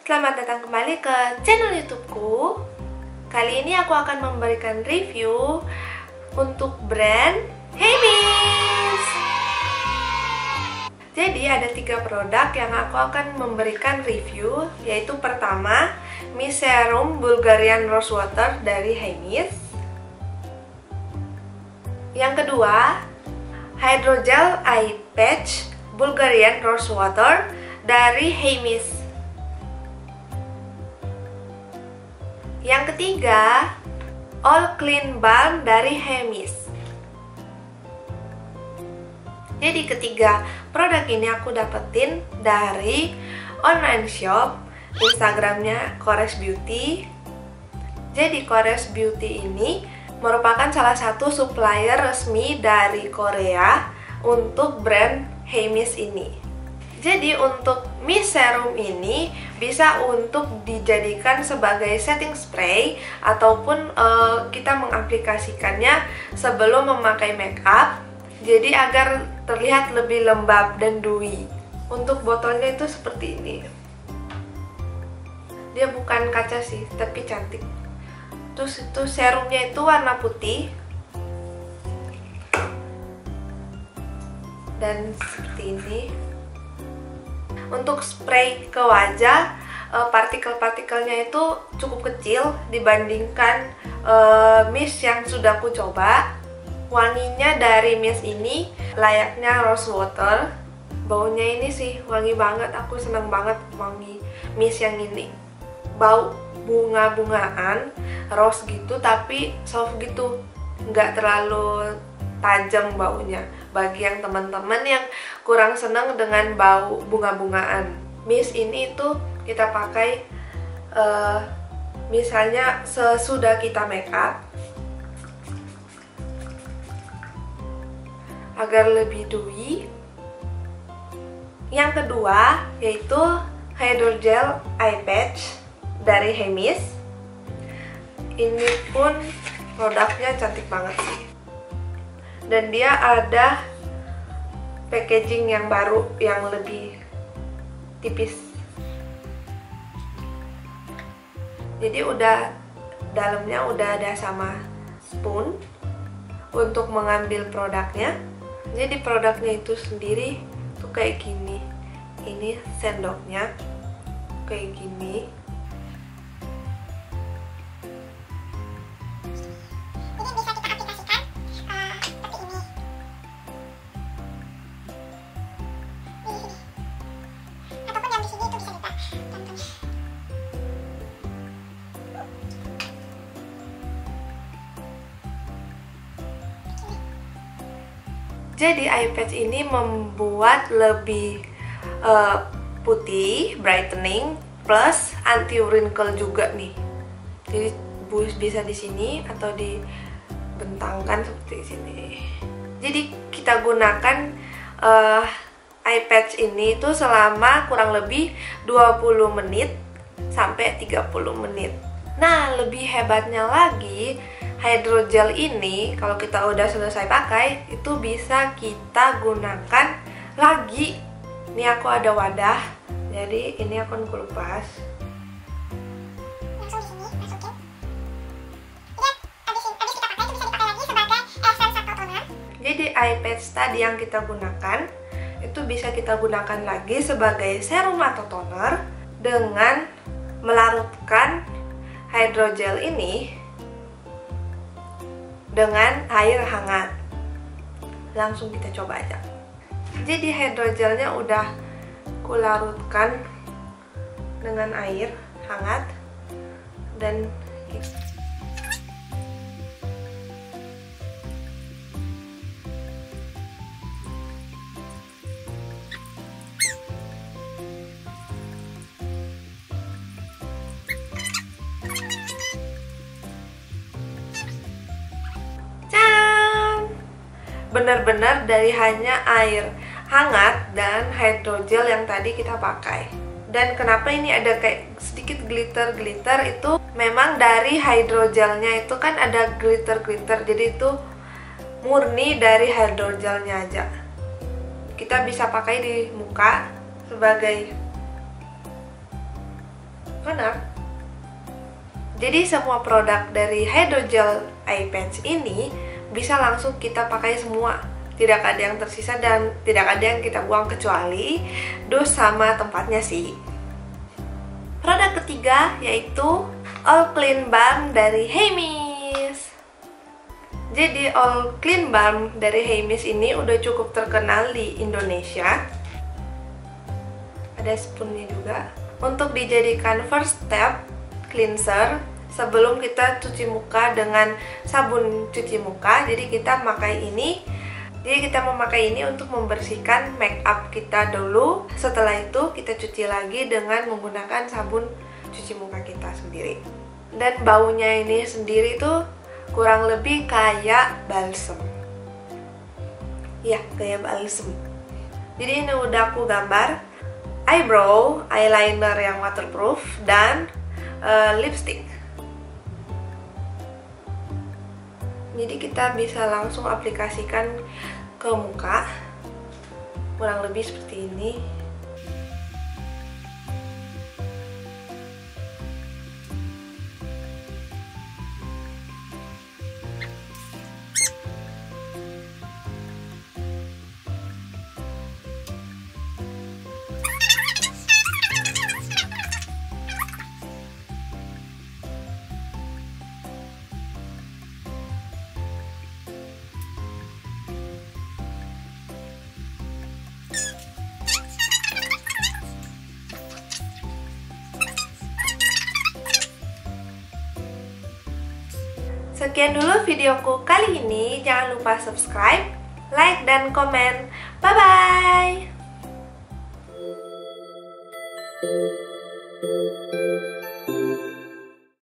Selamat datang kembali ke channel YouTubeku. Kali ini aku akan memberikan review untuk brand Hermes. Jadi ada 3 produk yang aku akan memberikan review, yaitu pertama Mist Serum Bulgarian Rose Water dari Hermes. Yang kedua Hydrogel Eye Patch Bulgarian Rose Water dari Hermes. Yang ketiga, All Clean Balm dari Hermes. Jadi ketiga produk ini aku dapetin dari online shop, Instagramnya Kores Beauty. Jadi Kores Beauty ini merupakan salah satu supplier resmi dari Korea untuk brand Hermes ini. Jadi untuk Mist Serum ini bisa untuk dijadikan sebagai setting spray ataupun kita mengaplikasikannya sebelum memakai makeup. Jadi agar terlihat lebih lembab dan dewy. Untuk botolnya itu seperti ini. Dia bukan kaca sih, tapi cantik. Terus itu serumnya itu warna putih. Dan seperti ini. Untuk spray ke wajah, partikel-partikelnya itu cukup kecil dibandingkan mist yang sudah aku coba. Wanginya dari mist ini layaknya rose water. Baunya ini sih wangi banget, aku seneng banget wangi mist yang ini. Bau bunga-bungaan, rose gitu tapi soft gitu, nggak terlalu tajam baunya. Bagi yang teman-teman yang kurang seneng dengan bau bunga-bungaan, mist ini tuh kita pakai misalnya sesudah kita make up agar lebih dewy. Yang kedua yaitu Hydrogel Eye Patch dari Hermes. Ini pun produknya cantik banget sih. Dan dia ada packaging yang baru yang lebih tipis. Jadi udah dalamnya udah ada sama spoon untuk mengambil produknya. Jadi produknya itu sendiri tuh kayak gini. Ini sendoknya kayak gini. Jadi eye patch ini membuat lebih putih, brightening, plus anti wrinkle juga nih. Jadi bisa di sini atau dibentangkan seperti sini. Jadi kita gunakan eye patch ini itu selama kurang lebih 20 menit sampai 30 menit. Nah, lebih hebatnya lagi, hydrogel ini kalau kita udah selesai pakai itu bisa kita gunakan lagi. Ini aku ada wadah, jadi ini akan kulepas. Langsung di sini masukin. Lihat, habis kita pakai itu bisa dipakai lagi sebagai essence atau toner. Jadi eye patch tadi yang kita gunakan itu bisa kita gunakan lagi sebagai serum atau toner dengan melarutkan hydrogel ini dengan air hangat. Langsung kita coba aja. Jadi hydrogelnya udah kularutkan dengan air hangat dan benar-benar dari hanya air hangat dan hydrogel yang tadi kita pakai. Dan kenapa ini ada kayak sedikit glitter-glitter, itu memang dari hydrogelnya itu kan ada glitter-glitter, jadi itu murni dari hydrogelnya aja. Kita bisa pakai di muka sebagai anak-anak. Jadi semua produk dari Hydrogel Eye Patch ini bisa langsung kita pakai semua. Tidak ada yang tersisa dan tidak ada yang kita buang kecuali dos sama tempatnya sih. Produk ketiga yaitu All Clean Balm dari Hemis. Jadi All Clean Balm dari Hemis ini udah cukup terkenal di Indonesia. Ada spoonnya juga. Untuk dijadikan first step cleanser sebelum kita cuci muka dengan sabun cuci muka. Jadi kita memakai ini untuk membersihkan make up kita dulu. Setelah itu kita cuci lagi dengan menggunakan sabun cuci muka kita sendiri. Dan baunya ini sendiri tuh kurang lebih kayak balsem. Ya, kayak balsem. Jadi ini udah aku gambar eyebrow, eyeliner yang waterproof, dan lipstick. Jadi kita bisa langsung aplikasikan ke muka, kurang lebih seperti ini. Sekian dulu videoku kali ini. Jangan lupa subscribe, like, dan komen. Bye-bye!